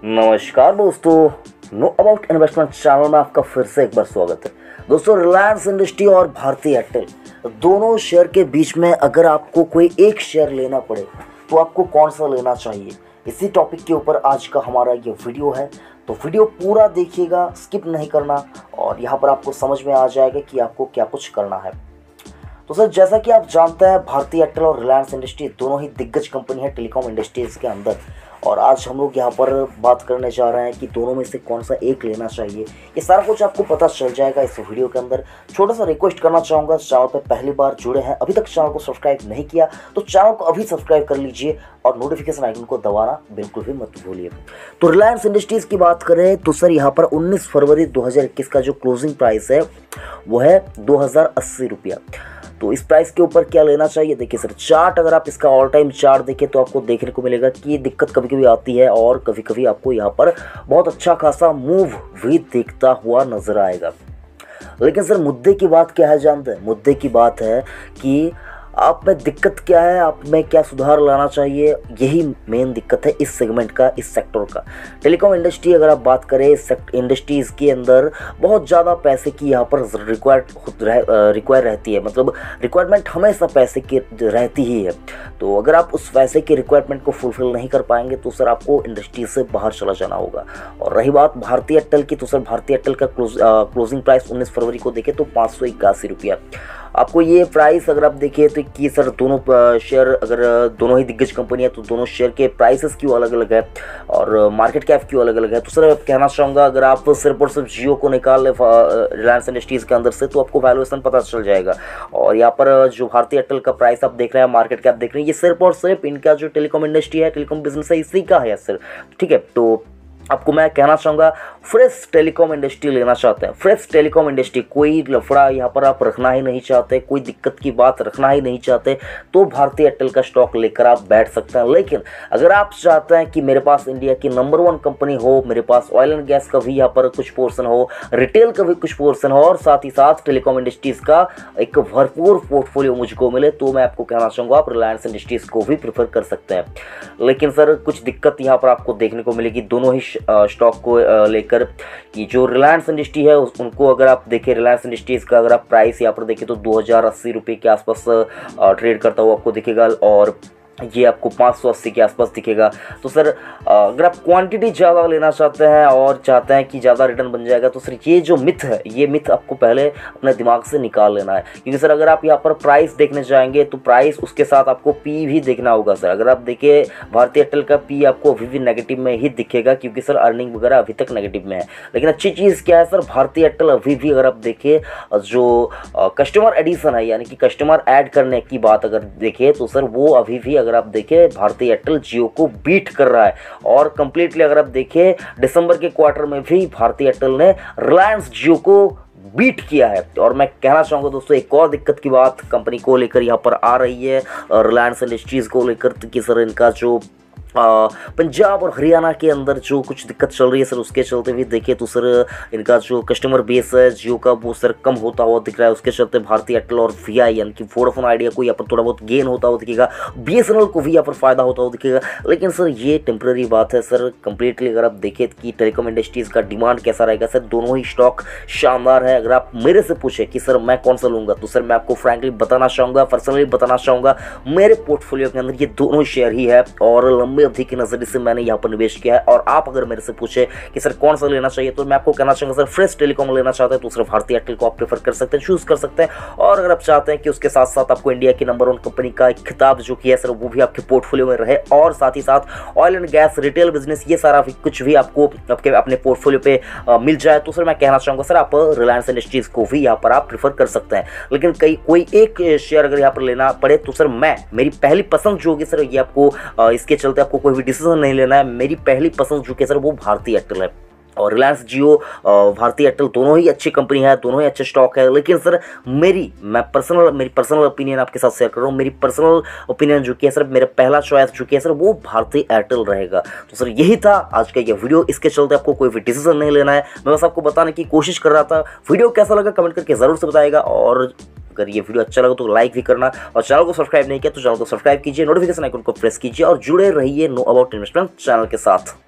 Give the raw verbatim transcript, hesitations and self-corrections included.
नमस्कार दोस्तों, know about investment channel में आपका फिर से एक बार स्वागत है। दोस्तों, रिलायंस इंडस्ट्री और भारती एयरटेल दोनों शेयर के बीच में अगर आपको कोई एक शेयर लेना पड़े तो आपको कौन सा लेना चाहिए, इसी टॉपिक के ऊपर आज का हमारा ये वीडियो है। तो वीडियो पूरा देखिएगा, स्किप नहीं करना, और यहाँ पर आपको समझ में आ जाएगा कि आपको क्या कुछ करना है। तो सर, जैसा कि आप जानते हैं, भारती एयरटेल और रिलायंस इंडस्ट्री दोनों ही दिग्गज कंपनी है टेलीकॉम इंडस्ट्रीज़ के अंदर, और आज हम लोग यहाँ पर बात करने जा रहे हैं कि दोनों में से कौन सा एक लेना चाहिए। ये सारा कुछ आपको पता चल जाएगा इस वीडियो के अंदर। छोटा सा रिक्वेस्ट करना चाहूँगा, चैनल पर पहली बार जुड़े हैं, अभी तक चैनल को सब्सक्राइब नहीं किया तो चैनल को अभी सब्सक्राइब कर लीजिए और नोटिफिकेशन आइकन को दबाना बिल्कुल भी मत भूलिए। तो रिलायंस इंडस्ट्रीज़ की बात करें तो सर, यहाँ पर उन्नीस फरवरी दो हज़ार इक्कीस का जो क्लोजिंग प्राइस है वो है दो हज़ार अस्सी रुपया। तो इस प्राइस के ऊपर क्या लेना चाहिए? देखिए सर, चार्ट अगर आप इसका ऑल टाइम चार्ट देखें तो आपको देखने को मिलेगा कि ये दिक्कत कभी कभी आती है और कभी कभी आपको यहाँ पर बहुत अच्छा खासा मूव भी दिखता हुआ नजर आएगा। लेकिन सर, मुद्दे की बात क्या है जानते हैं? मुद्दे की बात है कि आप में दिक्कत क्या है, आप में क्या सुधार लाना चाहिए, यही मेन दिक्कत है इस सेगमेंट का, इस सेक्टर का। टेलीकॉम इंडस्ट्री अगर आप बात करें, इस इंडस्ट्रीज़ के अंदर बहुत ज़्यादा पैसे की यहाँ पर रिक्वायर्ड रह, रिक्वायर रहती है, मतलब रिक्वायरमेंट हमेशा पैसे की रहती ही है। तो अगर आप उस पैसे की रिक्वायरमेंट को फुलफिल नहीं कर पाएंगे तो सर आपको इंडस्ट्री से बाहर चला जाना होगा। और रही बात भारती एयरटेल की, तो सर भारती एयरटेल का क्लोज, क्लोजिंग प्राइस उन्नीस फरवरी को देखें तो पाँच सौ इक्यासी रुपया। आपको ये प्राइस अगर आप देखिए तो कि सर दोनों शेयर, अगर दोनों ही दिग्गज कंपनी है तो दोनों शेयर के प्राइसेस क्यों अलग अलग है और मार्केट कैप क्यों अलग अलग है। तो सर कहना चाहूँगा, अगर आप सिर्फ और सिर्फ जियो को निकाल ले रिलायंस इंडस्ट्रीज़ के अंदर से तो आपको वैल्यूएशन पता चल जाएगा। और यहाँ पर जो भारती एयरटेल का प्राइस आप देख रहे हैं, मार्केट कैप देख रहे हैं, ये सिर्फ और सिर्फ इनका जो टेलीकॉम इंडस्ट्री है, टेलीकॉम बिजनेस है, इसी का है सर। ठीक है, तो आपको मैं कहना चाहूँगा, फ्रेश टेलीकॉम इंडस्ट्री लेना चाहते हैं, फ्रेश टेलीकॉम इंडस्ट्री, कोई लफड़ा यहाँ पर आप रखना ही नहीं चाहते, कोई दिक्कत की बात रखना ही नहीं चाहते, तो भारती एयरटेल का स्टॉक लेकर आप बैठ सकते हैं। लेकिन अगर आप चाहते हैं कि मेरे पास इंडिया की नंबर वन कंपनी हो, मेरे पास ऑयल एंड गैस का भी यहाँ पर कुछ पोर्सन हो, रिटेल का भी कुछ पोर्सन हो, और साथ ही साथ टेलीकॉम इंडस्ट्रीज़ का एक भरपूर पोर्टफोलियो मुझको मिले, तो मैं आपको कहना चाहूँगा आप रिलायंस इंडस्ट्रीज़ को भी प्रेफर कर सकते हैं। लेकिन सर, कुछ दिक्कत यहाँ पर आपको देखने को मिलेगी दोनों ही स्टॉक को लेकर, कि जो रिलायंस इंडस्ट्री है उनको अगर आप देखें, रिलायंस इंडस्ट्रीज का अगर आप प्राइस यहाँ पर देखें तो दो हज़ार अस्सी रुपये के आसपास ट्रेड करता हुआ आपको दिखेगा, और ये आपको पाँच सौ अस्सी के आसपास दिखेगा। तो सर, अगर आप क्वांटिटी ज़्यादा लेना चाहते हैं और चाहते हैं कि ज़्यादा रिटर्न बन जाएगा तो सर ये जो मिथ है, ये मिथ आपको पहले अपने दिमाग से निकाल लेना है। क्योंकि सर अगर आप यहाँ पर प्राइस देखने जाएंगे तो प्राइस उसके साथ आपको पी भी देखना होगा सर। अगर आप देखिए, भारती एयरटेल का पी आपको अभी भी नेगेटिव में ही दिखेगा, क्योंकि सर अर्निंग वगैरह अभी तक नेगेटिव में है। लेकिन अच्छी चीज़ क्या है सर, भारती एयरटेल अभी भी अगर आप देखिए, जो कस्टमर एडिशन है, यानी कि कस्टमर ऐड करने की बात अगर देखिए तो सर वो अभी भी, अगर आप देखिए, भारती एयरटेल जियो को बीट कर रहा है। और कंप्लीटली अगर आप देखिए, दिसंबर के क्वार्टर में भी भारती एयरटेल ने रिलायंस जियो को बीट किया है। और मैं कहना चाहूँगा दोस्तों, एक और दिक्कत की बात कंपनी को लेकर यहाँ पर आ रही है, रिलायंस इंडस्ट्रीज़ को लेकर, कि सर इनका जो आ, पंजाब और हरियाणा के अंदर जो कुछ दिक्कत चल रही है सर, उसके चलते भी देखिए तो सर इनका जो कस्टमर बेस है जियो का, वो सर कम होता हुआ दिख रहा है। उसके चलते भारती एयरटेल और वी आई यानी कि वोडाफोन आइडिया को यहाँ पर थोड़ा बहुत गेन होता हुआ दिखेगा, बी एस एन एल को भी यहाँ पर फायदा होता हुआ दिखेगा। लेकिन सर ये टेम्प्रेरी बात है सर। कंप्लीटली अगर आप देखें कि टेलीकॉम इंडस्ट्रीज़ का डिमांड कैसा रहेगा सर, दोनों ही स्टॉक शानदार है। अगर आप मेरे से पूछे कि सर मैं कौन सा लूँगा, तो सर मैं आपको फ्रैंकली बताना चाहूँगा, पर्सनली बताना चाहूँगा, मेरे पोर्टफोलियो के अंदर ये दोनों शेयर ही है और लंबे अवधि के नजरिए से मैंने यहाँ पर निवेश किया है। और आप अगर मेरे से पूछे कि सर कौन सा लेना चाहिए, तो मैं आपको कहना चाहूँगा सर, फ्रेश टेलीकॉम लेना चाहते हैं तो सिर्फ भारती एयरटेल को आप प्रेफर कर सकते हैं, चूज कर सकते हैं। और अगर आप चाहते हैं कि उसके साथ साथ आपको इंडिया की नंबर वन कंपनी का एक खिताब जो किया है सर, वो भी आपके पोर्टफोलियो में रहे, और साथ ही साथ oil and gas, retail business, ये सारा भी कुछ भी आपको आपके अपने पोर्टफोलियो पे आ, मिल जाए, तो सर मैं कहना चाहूँगा सर आप रिलायंस इंडस्ट्रीज को भी यहाँ पर आप प्रेफर कर सकते हैं। लेकिन कई कोई एक शेयर अगर यहाँ पर लेना पड़े तो सर मैं, मेरी पहली पसंद जो होगी सर, ये आपको आ, इसके चलते आपको कोई भी डिसीजन नहीं लेना है, मेरी पहली पसंद जो कि सर वो भारती एयरटेल है। और रिलायंस जियो, भारती एयरटेल दोनों ही अच्छी कंपनी है, दोनों ही अच्छे स्टॉक है। लेकिन सर मेरी मैं पर्सनल मेरी पर्सनल ओपिनियन आपके साथ शेयर कर रहा हूँ। मेरी पर्सनल ओपिनियन जो कि है सर, मेरा पहला चॉइस जो कि है सर, वो भारती एयरटेल रहेगा। तो सर यही था आज का ये वीडियो। इसके चलते आपको कोई भी डिसीजन नहीं लेना है, मैं बस आपको बताने की कोशिश कर रहा था। वीडियो कैसा लगा कमेंट करके ज़रूर से बताएगा, और अगर ये वीडियो अच्छा लगा तो लाइक भी करना, और चैनल को सब्सक्राइब नहीं किया तो चैनल को सब्सक्राइब कीजिए, नोटिफिकेशन आइकन को प्रेस कीजिए और जुड़े रहिए नो अबाउट इन्वेस्टमेंट चैनल के साथ।